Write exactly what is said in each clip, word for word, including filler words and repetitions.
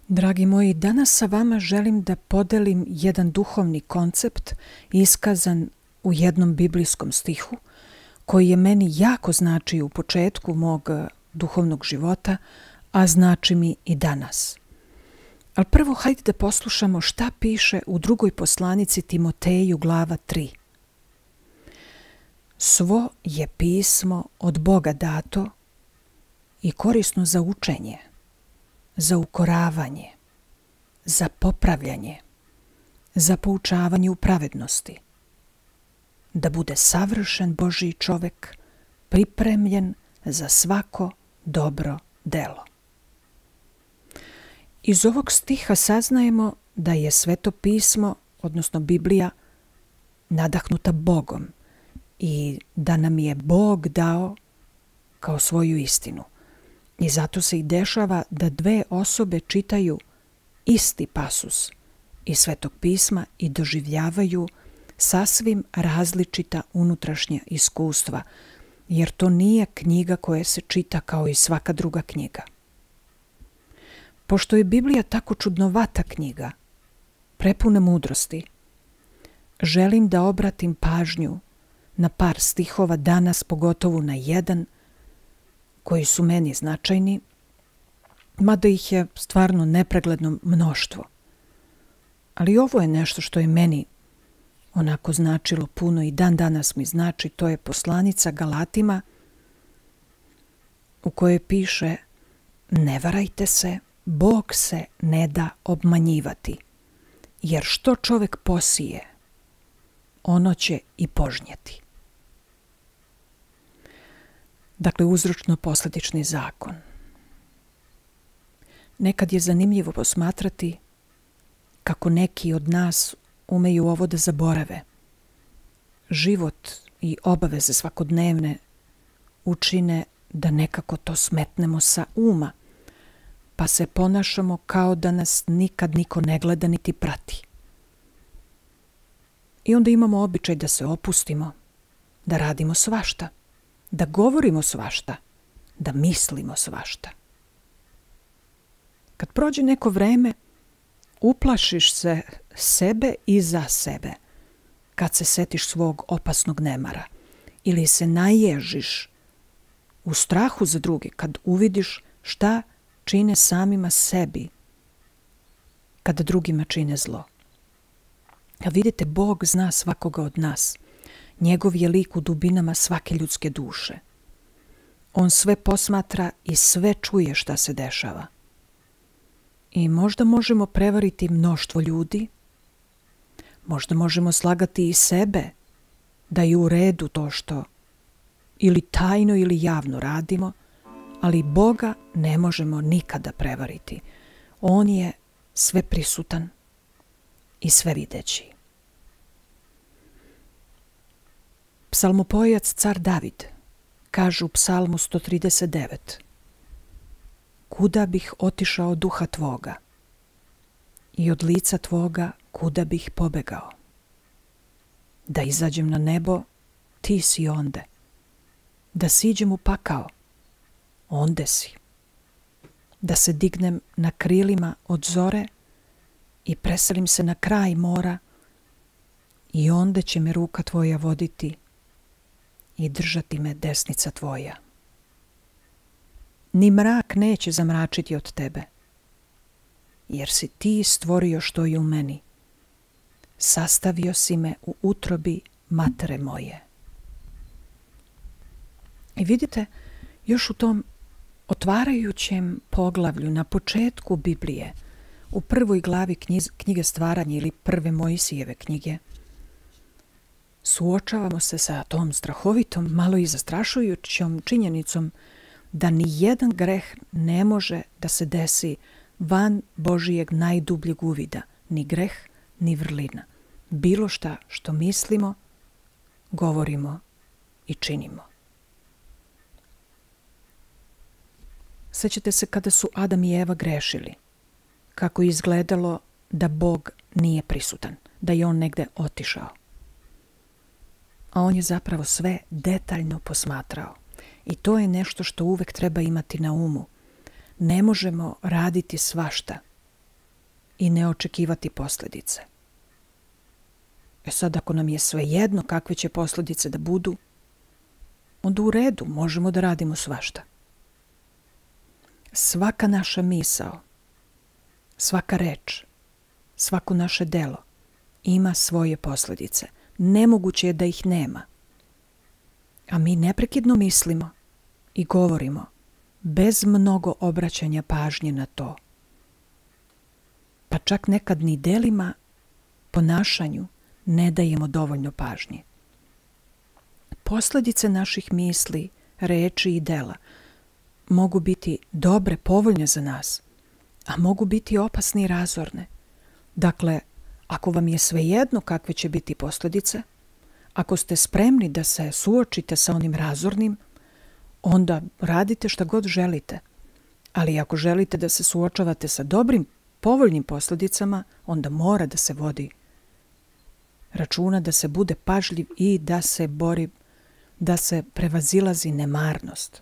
Dragi moji, danas sa vama želim da podelim jedan duhovni koncept iskazan u jednom biblijskom stihu koji je meni jako značio u početku mog duhovnog života, a znači mi i danas. Ali prvo hajde da poslušamo šta piše u drugoj poslanici Timoteju glava tri. Svo je pismo od Boga dato i korisno za učenje, za ukoravanje, za popravljanje, za poučavanje u pravednosti, da bude savršen Božji čovek, pripremljen za svako dobro delo. Iz ovog stiha saznajemo da je Sveto pismo, odnosno Biblija, nadahnuta Bogom i da nam je Bog dao kao svoju istinu. I zato se i dešava da dve osobe čitaju isti pasus iz Svetog pisma i doživljavaju sasvim različita unutrašnja iskustva, jer to nije knjiga koja se čita kao i svaka druga knjiga. Pošto je Biblija tako čudnovata knjiga, prepuna mudrosti, želim da obratim pažnju na par stihova danas, pogotovo na jedan, koji su meni značajni, mada ih je stvarno nepregledno mnoštvo. Ali ovo je nešto što je meni onako značilo puno i dan danas mi znači, to je poslanica Galatima u kojoj piše: ne varajte se, Bog se ne da obmanjivati, jer što čovek posije, ono će i požnjeti. Dakle, uzročno-posledični zakon. Nekad je zanimljivo posmatrati kako neki od nas umeju ovo da zaborave. Život i obaveze svakodnevne učine da nekako to smetnemo sa uma, pa se ponašamo kao da nas nikad niko ne gleda niti prati. I onda imamo običaj da se opustimo, da radimo svašta, da govorimo svašta, da mislimo svašta. Kad prođe neko vreme, uplašiš se sebe i za sebe, kad se setiš svog opasnog nemara, ili se naježiš u strahu za druge kad uvidiš šta čine samima sebi kada drugima čine zlo. A vidite, Bog zna svakoga od nas. Njegov je lik u dubinama svake ljudske duše. On sve posmatra i sve čuje šta se dešava. I možda možemo prevariti mnoštvo ljudi, možda možemo slagati i sebe da je u redu to što ili tajno ili javno radimo, ali Boga ne možemo nikada prevariti. On je sve prisutan i sve videći. Psalmopojac car David kaže u psalmu sto trideset devet: kuda bih otišao duha tvoga i od lica tvoga kuda bih pobegao? Da izađem na nebo, ti si onde. Da siđem u pakao, onde si. Da se dignem na krilima od zore i preselim se na kraj mora, i onda će me ruka tvoja voditi i držati me desnica tvoja. Ni mrak neće zamračiti od tebe, jer si ti stvorio što je u meni. Sastavio si me u utrobi matere moje. I vidite, još u tom otvarajućem poglavlju na početku Biblije, u prvoj glavi knjiz, knjige Stvaranja ili prve Mojsijeve knjige, suočavamo se sa tom strahovitom, malo i zastrašujućom činjenicom da ni jedan greh ne može da se desi van Božijeg najdubljeg uvida, ni greh, ni vrlina. Bilo šta što mislimo, govorimo i činimo. Sećate se kada su Adam i Eva grešili, kako je izgledalo da Bog nije prisutan, da je on negde otišao. A on je zapravo sve detaljno posmatrao. I to je nešto što uvek treba imati na umu. Ne možemo raditi svašta i ne očekivati posljedice. E sad, ako nam je svejedno kakve će posljedice da budu, onda u redu, možemo da radimo svašta. Svaka naša misao, svaka reč, svako naše delo ima svoje posljedice. Nemoguće je da ih nema. A mi neprekidno mislimo i govorimo bez mnogo obraćanja pažnje na to. Pa čak nekad ni delima, ponašanju ne dajemo dovoljno pažnje. Posljedice naših misli, reči i dela mogu biti dobre, povoljne za nas, a mogu biti opasne i razorne. Dakle, ako vam je svejedno kakve će biti posljedice, ako ste spremni da se suočite sa onim razornim, onda radite šta god želite. Ali ako želite da se suočavate sa dobrim, povoljnim posljedicama, onda mora da se vodi računa, da se bude pažljiv i da se bori, da se prevazilazi nemarnost.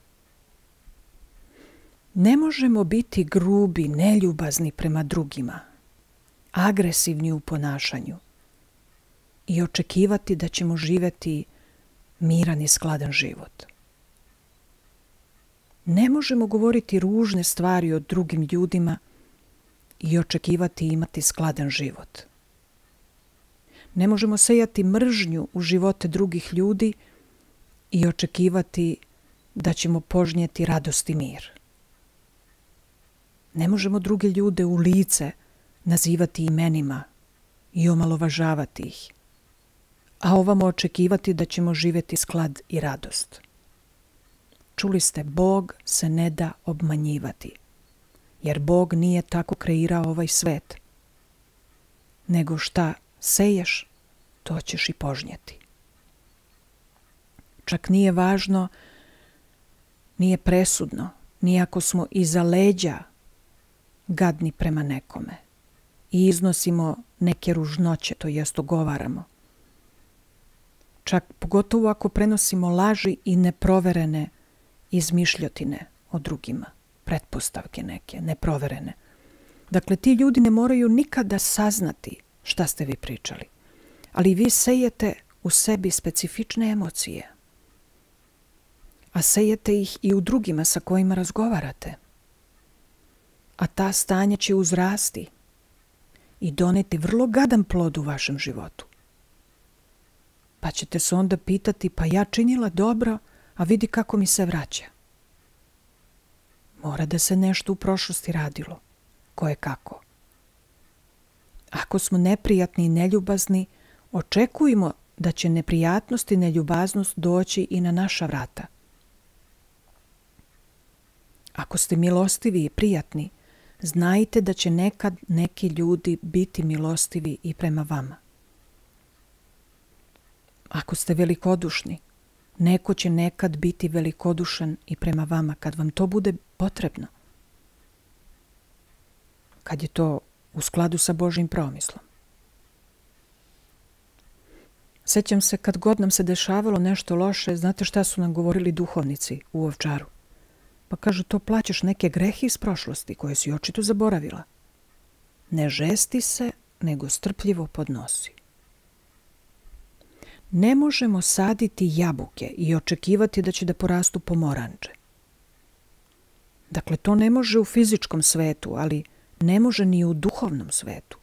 Ne možemo biti grubi, neljubazni prema drugima, agresivni u ponašanju i očekivati da ćemo živjeti miran i skladan život. Ne možemo govoriti ružne stvari o drugim ljudima i očekivati imati skladan život. Ne možemo sejati mržnju u živote drugih ljudi i očekivati da ćemo požnjeti radost i mir. Ne možemo druge ljude u lice nazivati imenima i omalovažavati ih, a ovamo očekivati da ćemo živjeti sklad i radost. Čuli ste, Bog se ne da obmanjivati, jer Bog nije tako kreirao ovaj svet, nego šta seješ, to ćeš i požnjeti. Čak nije važno, nije presudno, ni ako smo iza leđa gadni prema nekome i iznosimo neke ružnoće, to jest ogovaramo. Čak pogotovo ako prenosimo laži i neproverene izmišljotine o drugima, pretpostavke neke, neproverene. Dakle, ti ljudi ne moraju nikada saznati šta ste vi pričali, ali vi sejete u sebi specifične emocije, a sejete ih i u drugima sa kojima razgovarate. A ta stanja će uzrasti i doneti vrlo gadan plod u vašem životu. Pa ćete se onda pitati, pa ja činila dobro, a vidi kako mi se vraća. Mora da se nešto u prošlosti radilo. Koje kako. Ako smo neprijatni i neljubazni, očekujemo da će neprijatnost i neljubaznost doći i na naša vrata. Ako ste milostivi i prijatni, znajte da će nekad neki ljudi biti milostivi i prema vama. Ako ste velikodušni, neko će nekad biti velikodušan i prema vama kad vam to bude potrebno. Kad je to u skladu sa Božjim promislom. Sećam se kad god nam se dešavalo nešto loše, znate šta su nam govorili duhovnici u Ovčaru? Pa kažu, to plaćaš neke grehe iz prošlosti koje si očito zaboravila. Ne žesti se, nego strpljivo podnosi. Ne možemo saditi jabuke i očekivati da će da porastu pomoranče. Dakle, to ne može u fizičkom svetu, ali ne može ni u duhovnom svetu.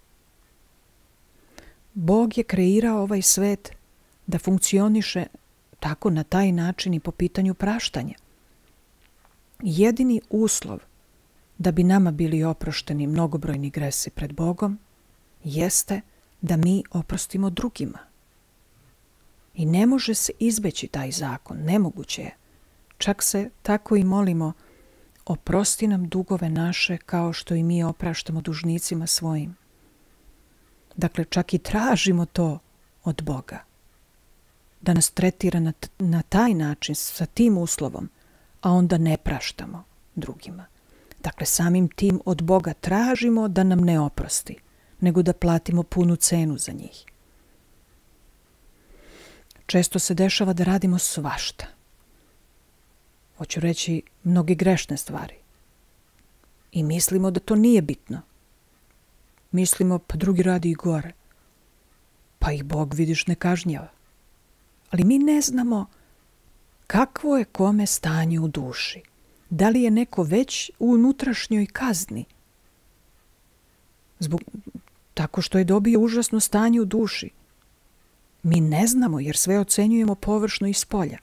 Bog je kreirao ovaj svet da funkcioniše tako na taj način i po pitanju praštanja. Jedini uslov da bi nama bili oprošteni mnogobrojni gresi pred Bogom jeste da mi oprostimo drugima. I ne može se izbeći taj zakon, nemoguće je. Čak se tako i molimo, oprosti nam dugove naše kao što i mi opraštamo dužnicima svojim. Dakle, čak i tražimo to od Boga. Da nas tretira na, na taj način, sa tim uslovom, a onda ne praštamo drugima. Dakle, samim tim od Boga tražimo da nam ne oprosti, nego da platimo punu cenu za njih. Često se dešava da radimo svašta. Hoću reći mnoge grešne stvari. I mislimo da to nije bitno. mislimo pa drugi radi i gore. Pa ih Bog, vidiš, ne kažnjava. Ali mi ne znamo kakvo je kome stanje u duši. Da li je neko već u unutrašnjoj kazni? Zbog tako što je dobio užasno stanje u duši. Mi ne znamo jer sve ocenjujemo površno iz polja.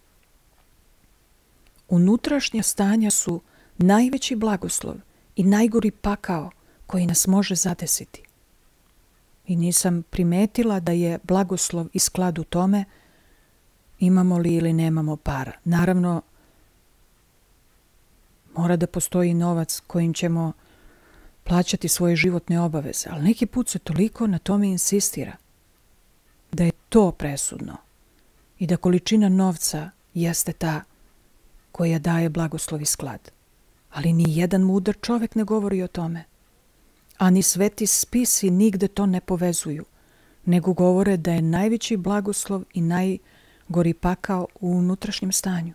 Unutrašnja stanja su najveći blagoslov i najgori pakao koji nas može zadesiti. I nisam primetila da je blagoslov i sklad u tome imamo li ili nemamo para. Naravno, mora da postoji novac kojim ćemo plaćati svoje životne obaveze, ali neki put se toliko na tome insistira da je to presudno i da količina novca jeste ta koja daje blagoslov i sklad. Ali ni jedan mudar čovek ne govori o tome. A ni sveti spisi nigde to ne povezuju, nego govore da je najveći blagoslov i najgori pakao u unutrašnjem stanju.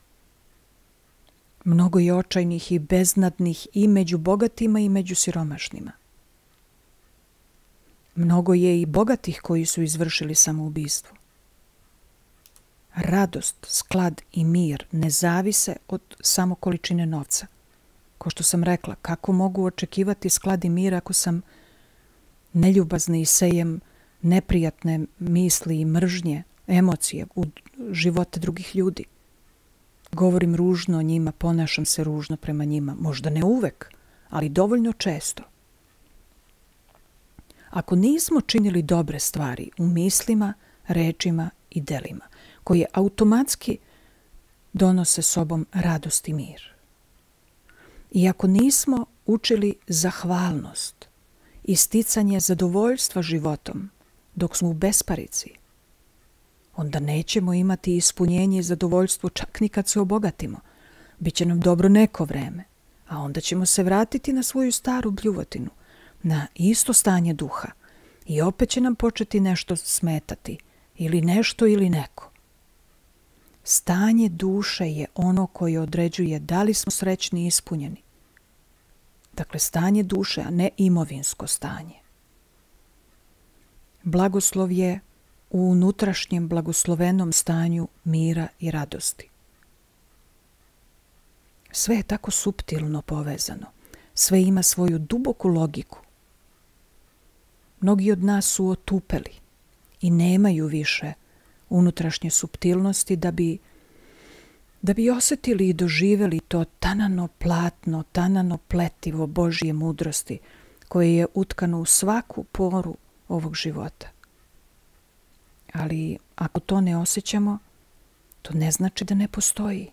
Mnogo je očajnih i beznadnih i među bogatima i među siromašnima. Mnogo je i bogatih koji su izvršili samoubistvo. Radost, sklad i mir ne zavise od samo količine novca. Ko što sam rekla, kako mogu očekivati sklad i mir ako sam neljubazna i sejem neprijatne misli i mržnje, emocije u živote drugih ljudi. Govorim ružno o njima, ponašam se ružno prema njima. Možda ne uvek, ali dovoljno često. Ako nismo činili dobre stvari u mislima, rečima i delima, koje automatski donose sobom radost i mir. I ako nismo učili zahvalnost i sticanje zadovoljstva životom dok smo u besparici, onda nećemo imati ispunjenje i zadovoljstvo čak ni kad se obogatimo. Biće nam dobro neko vreme, a onda ćemo se vratiti na svoju staru bljuvotinu, na isto stanje duha i opet će nam početi nešto smetati, ili nešto ili neko. Stanje duše je ono koje određuje da li smo srećni i ispunjeni. Dakle, stanje duše, a ne imovinsko stanje. Blagoslov je u unutrašnjem blagoslovenom stanju mira i radosti. Sve je tako suptilno povezano. Sve ima svoju duboku logiku. Mnogi od nas su otupeli i nemaju više unutrašnje suptilnosti da bi, da bi osjetili i doživjeli to tanano platno, tanano pletivo Božje mudrosti koje je utkano u svaku poru ovog života. Ali ako to ne osjećamo, to ne znači da ne postoji.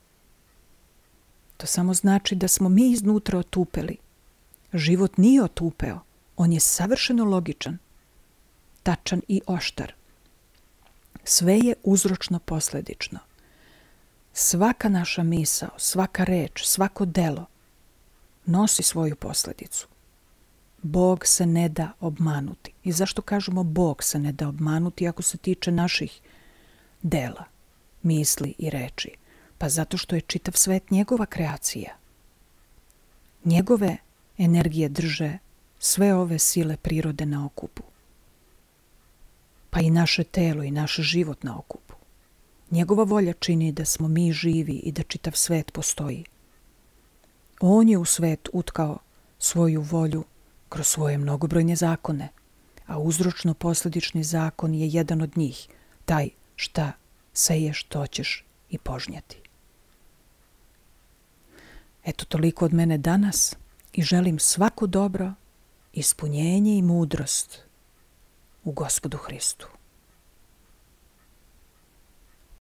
To samo znači da smo mi iznutra otupeli. Život nije otupeo, on je savršeno logičan, tačan i oštar. Sve je uzročno posledično. Svaka naša misao, svaka reč, svako delo nosi svoju posledicu. Bog se ne da obmanuti. I zašto kažemo Bog se ne da obmanuti ako se tiče naših dela, misli i reči? Pa zato što je čitav svet njegova kreacija. Njegove energije drže sve ove sile prirode na okupu. Pa i naše telo i naš život na okupu. Njegova volja čini da smo mi živi i da čitav svet postoji. On je u svet utkao svoju volju kroz svoje mnogobrojne zakone, a uzročno-posledični zakon je jedan od njih, taj šta seješ, to ćeš i požnjeti. Eto toliko od mene danas i želim svako dobro, ispunjenje i mudrost u Gospodu Hristu.